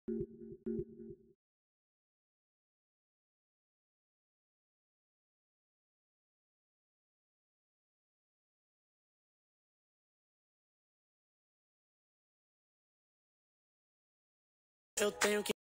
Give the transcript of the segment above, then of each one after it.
Eu tenho que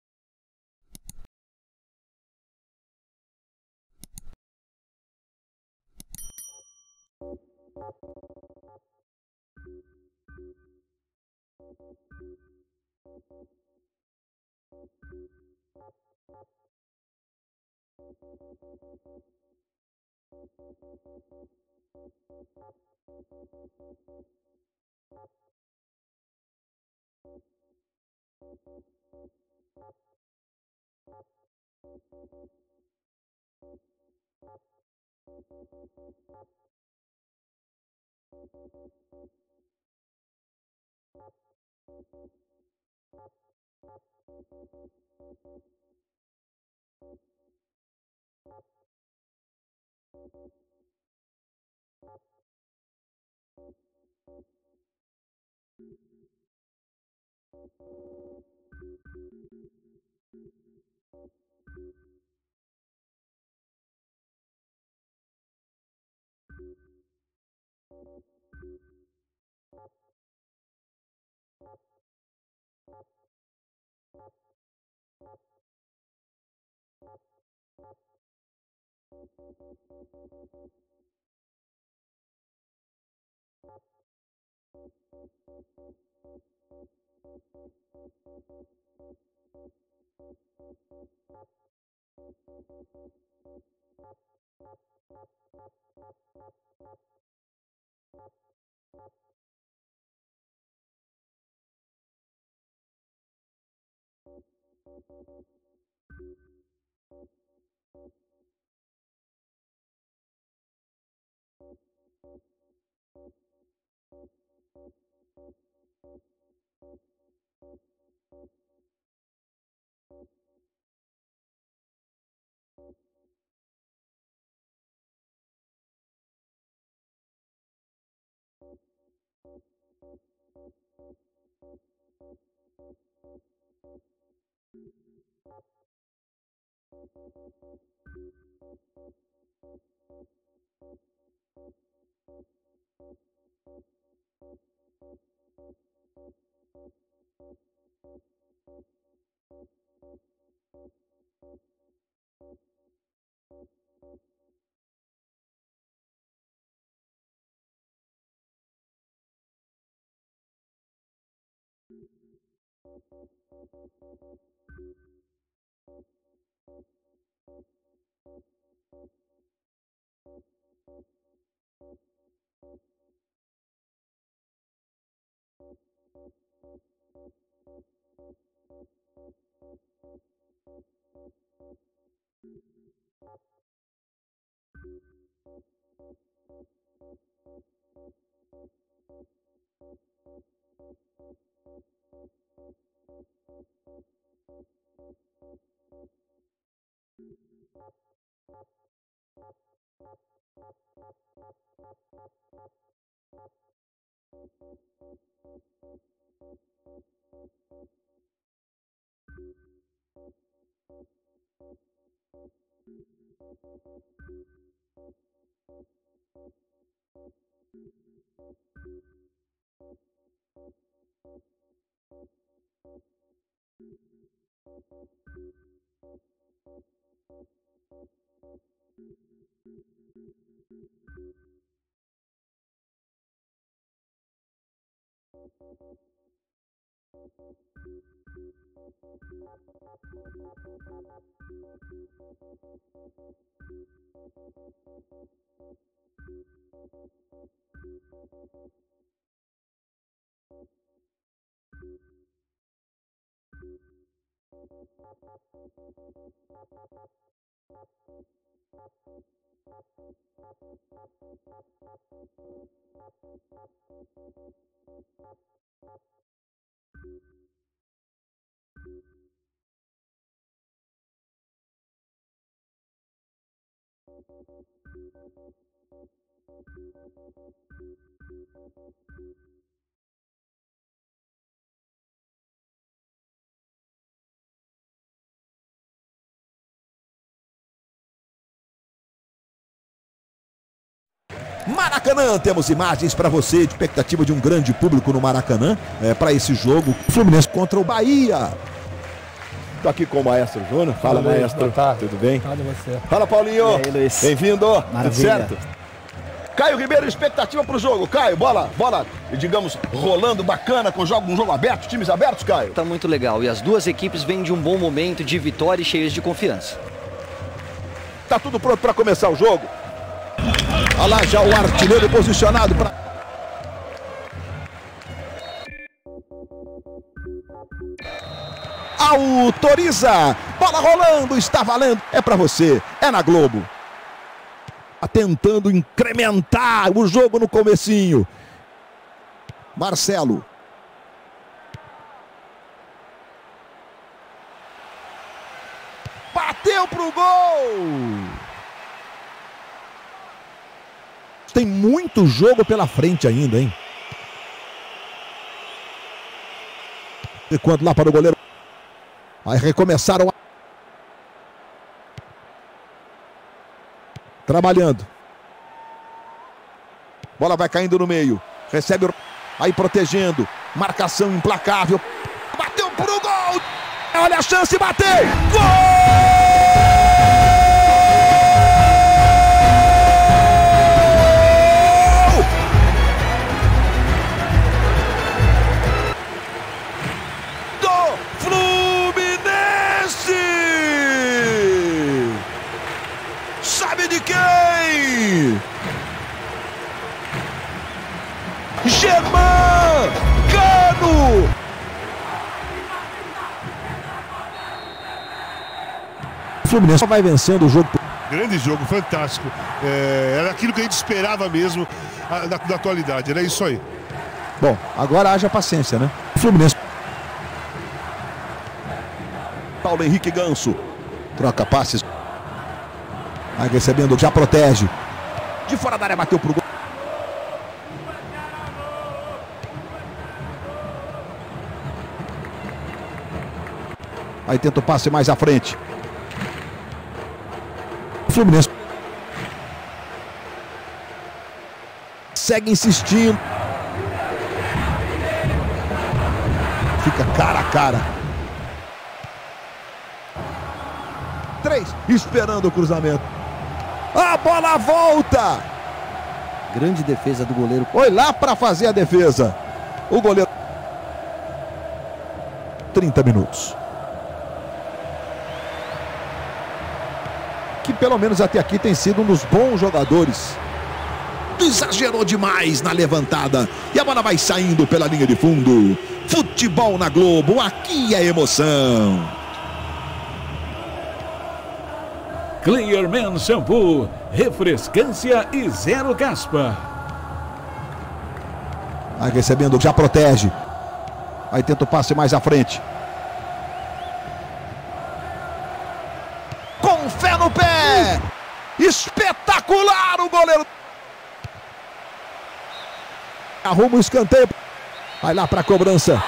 Maracanã, temos imagens para você, expectativa de um grande público no Maracanã para esse jogo, Fluminense contra o Bahia. Estou aqui com o Maestro Júnior. Fala, Luiz, Maestro. Tudo bem? Tudo você. Fala, Paulinho. E aí, Luiz? Bem-vindo. Maravilha. Tudo certo? Caio Ribeiro, expectativa para o jogo. Caio, bola, digamos, rolando bacana, com um jogo aberto, times abertos, Caio? Tá muito legal e as duas equipes vêm de um bom momento de vitória e cheias de confiança. Tá tudo pronto para começar o jogo. Olha lá já o artilheiro posicionado para... Autoriza! Bola rolando, está valendo. É para você, é na Globo. Tentando incrementar o jogo no comecinho. Marcelo. Bateu pro gol! Tem muito jogo pela frente ainda, hein? E quando lá para o goleiro. Aí recomeçaram. Trabalhando. Bola vai caindo no meio. Recebe. Aí protegendo. Marcação implacável. Bateu pro gol! Olha a chance, bateu! Gol! Sabe de quem? Germán Cano! O Fluminense vai vencendo o jogo. Grande jogo, fantástico. Era aquilo que a gente esperava mesmo da atualidade, era isso aí. Bom, agora haja paciência, né? Fluminense. Paulo Henrique Ganso. Troca passes. Vai recebendo, já protege. De fora da área, bateu pro gol. Aí tenta o passe mais à frente. Fluminense. Segue insistindo. Fica cara a cara. 3, esperando o cruzamento. A bola volta. Grande defesa do goleiro. Foi lá para fazer a defesa. O goleiro. 30 minutos. Que pelo menos até aqui tem sido um dos bons jogadores. Exagerou demais na levantada. E a bola vai saindo pela linha de fundo. Futebol na Globo. Aqui é emoção. Clearman Shampoo, refrescância e zero caspa. Vai recebendo, já protege. Aí tenta o passe mais à frente. Com fé no pé. Espetacular o goleiro. Arruma o escanteio. Vai lá para a cobrança.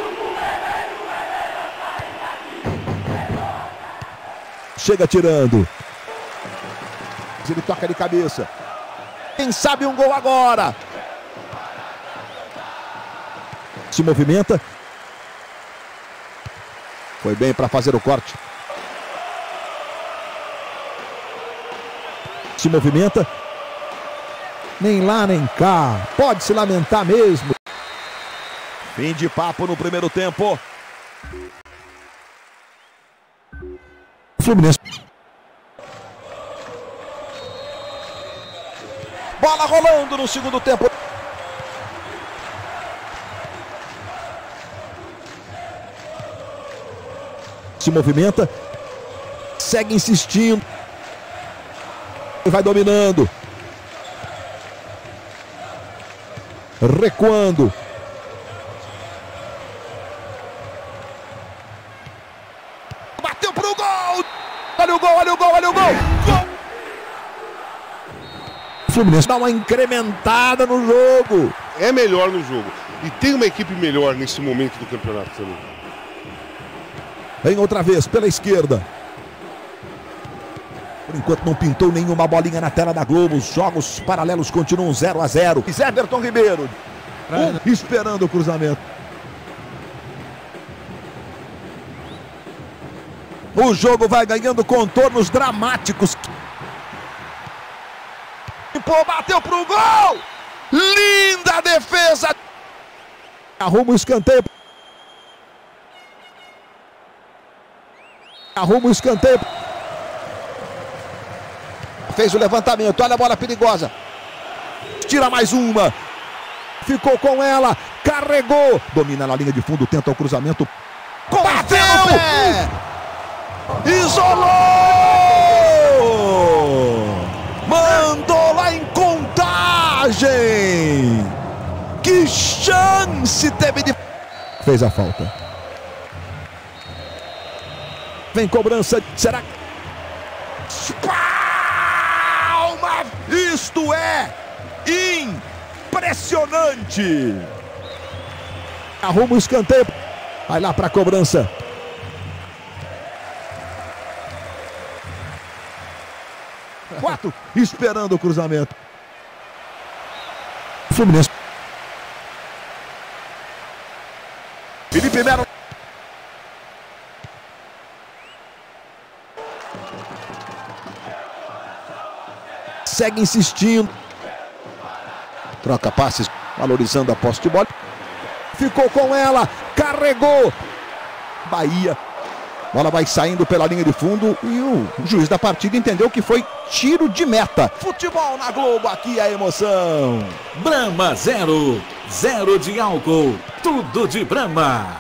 Chega tirando. Ele toca de cabeça. Quem sabe um gol agora. Se movimenta. Foi bem para fazer o corte. Se movimenta. Nem lá nem cá. Pode se lamentar mesmo. Fim de papo no primeiro tempo. Fluminense. Bola rolando no segundo tempo. Se movimenta. Segue insistindo. Vai dominando. Recuando. Bateu pro gol. Olha o gol, olha o gol, olha o gol. Gol. O Fluminense dá uma incrementada no jogo. É melhor no jogo. E tem uma equipe melhor nesse momento do campeonato também. Vem outra vez pela esquerda. Por enquanto não pintou nenhuma bolinha na tela da Globo. Os jogos paralelos continuam 0 a 0. Everton Ribeiro esperando o cruzamento. O jogo vai ganhando contornos dramáticos. Bateu pro gol! Linda defesa! Arruma o escanteio. Arruma o escanteio. Fez o levantamento, olha a bola perigosa. Tira mais uma. Ficou com ela, carregou. Domina na linha de fundo, tenta o cruzamento. Bateu! Isolou! Mandou lá em Contagem. Que chance teve de... Fez a falta. Vem cobrança, será? Palma! Isto é impressionante! Arruma o escanteio. Vai lá para a cobrança. Quatro, esperando o cruzamento. Fluminense. Felipe Melo. Segue insistindo. Troca passes, valorizando a posse de bola. Ficou com ela, carregou. Bahia. Bola vai saindo pela linha de fundo e o juiz da partida entendeu que foi tiro de meta. Futebol na Globo, aqui é a emoção. Brahma 0, 0 de álcool, tudo de Brahma.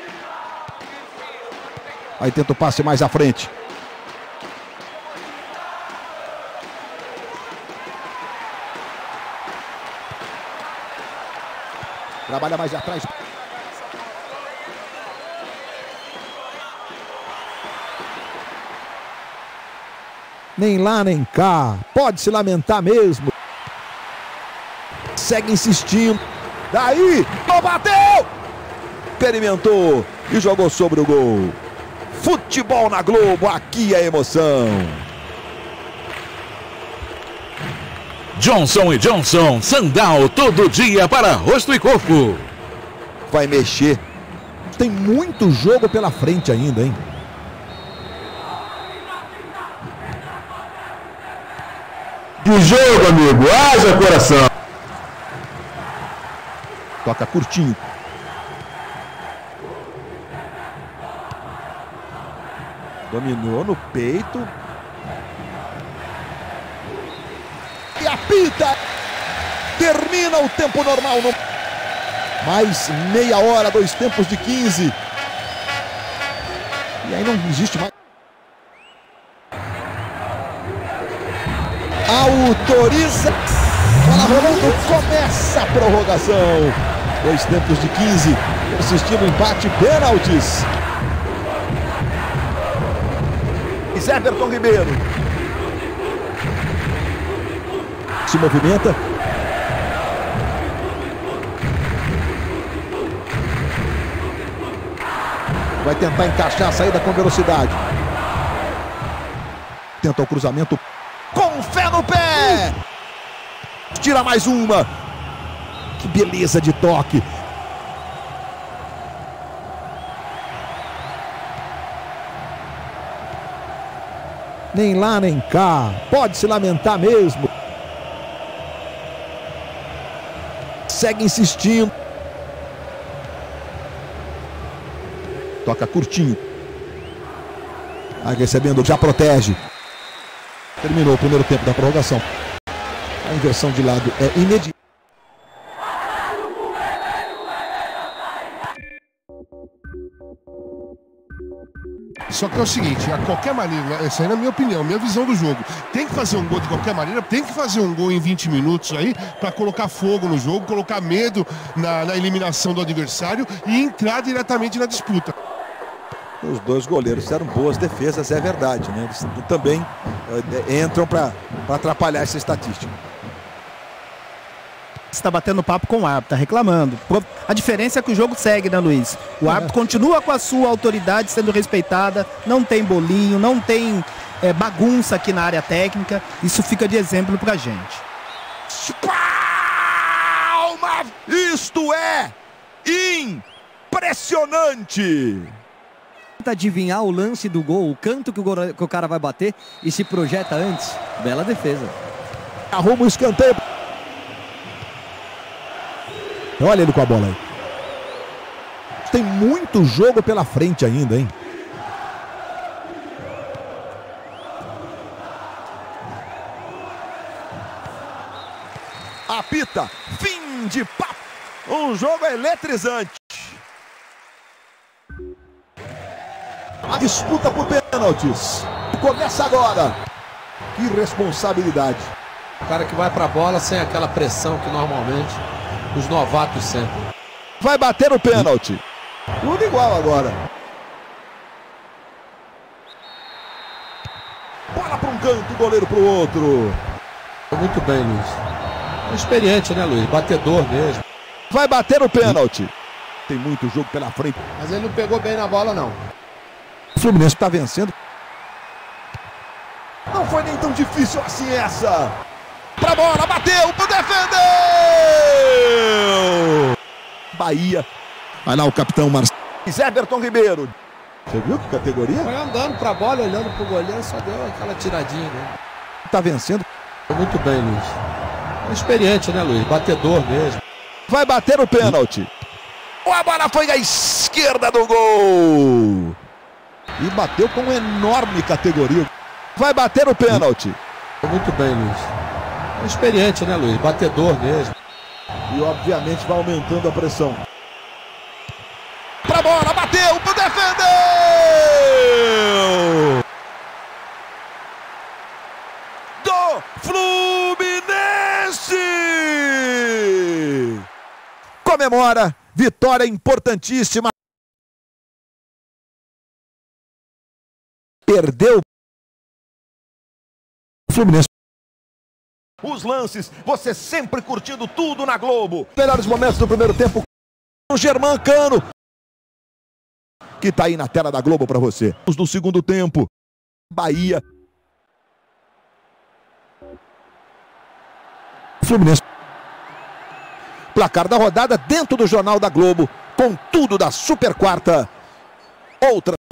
Aí tenta o passe mais à frente. Trabalha mais atrás. Nem lá, nem cá. Pode se lamentar mesmo. Segue insistindo. Daí, bateu! Experimentou e jogou sobre o gol. Futebol na Globo, aqui é emoção. Johnson & Johnson, Sandal, todo dia para rosto e corpo. Vai mexer. Tem muito jogo pela frente ainda, hein? Que jogo, amigo! Haja coração! Toca curtinho. Dominou no peito. E apita! Termina o tempo normal. Mais meia hora, 2 tempos de 15. E aí não existe mais. Autoriza. Bola rolando, começa a prorrogação. 2 tempos de 15. Persistindo o empate, pênaltis. Everton Ribeiro. Se movimenta. Vai tentar encaixar a saída com velocidade. Tenta o cruzamento. Com fé no pé. Tira mais uma. Que beleza de toque. Nem lá, nem cá. Pode se lamentar mesmo. Segue insistindo. Toca curtinho. Vai recebendo, já protege. Terminou o primeiro tempo da prorrogação. A inversão de lado é imediata. Só que é o seguinte, a qualquer maneira, essa aí é a minha opinião, minha visão do jogo. Tem que fazer um gol de qualquer maneira, tem que fazer um gol em 20 minutos aí para colocar fogo no jogo, colocar medo na eliminação do adversário e entrar diretamente na disputa. Os dois goleiros fizeram boas defesas, é verdade, né? Eles também entram para atrapalhar essa estatística. Está batendo papo com o árbitro, está reclamando. A diferença é que o jogo segue, né, Luiz? O árbitro continua com a sua autoridade sendo respeitada, não tem bolinho, não tem bagunça aqui na área técnica. Isso fica de exemplo pra gente. Palma! Isto é impressionante! Tenta adivinhar o lance do gol, o canto que o cara vai bater e se projeta antes. Bela defesa. Arruma o escanteio. Olha ele com a bola aí. Tem muito jogo pela frente ainda, hein? Apita, fim de papo. Um jogo eletrizante. A disputa por pênaltis começa agora. Que responsabilidade. O cara que vai pra bola sem aquela pressão que normalmente os novatos sentem. Vai bater o pênalti. Tudo igual agora. Bola para um canto, goleiro para o outro. Muito bem, Luiz. É experiente, né, Luiz? Batedor mesmo. Vai bater o pênalti. Tem muito jogo pela frente. Mas ele não pegou bem na bola, não. O Fluminense está vencendo. Não foi nem tão difícil assim essa. Pra bola, bateu, defendeu! Bahia. Vai lá o capitão Marcelo. Everton Ribeiro. Você viu que categoria? Foi andando pra bola, olhando pro goleiro, só deu aquela tiradinha, né? Tá vencendo. Muito bem, Luiz. É experiente, né, Luiz? Batedor mesmo. Vai bater o pênalti. A bola foi à esquerda do gol. E bateu com enorme categoria. Vai bater o pênalti. Muito bem, Luiz. É experiente, né, Luiz? Batedor mesmo. E obviamente vai aumentando a pressão. Pra bola, bateu, defendeu! Do Fluminense! Comemora, vitória importantíssima. Perdeu o Fluminense. Os lances, você sempre curtindo tudo na Globo. Melhores momentos do primeiro tempo. O Germancano, que tá aí na tela da Globo para você. No segundo tempo, Bahia. Fluminense. Placar da rodada dentro do Jornal da Globo, com tudo da Super Quarta. Outra